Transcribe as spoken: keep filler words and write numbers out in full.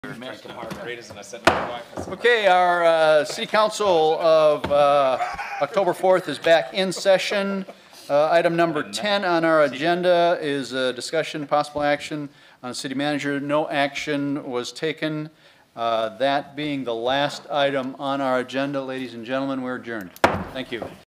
Okay, our uh, City Council of uh, October fourth is back in session. Uh, item number ten on our agenda is a discussion, possible action on city manager. No action was taken. Uh, that being the last item on our agenda, ladies and gentlemen, we're adjourned. Thank you.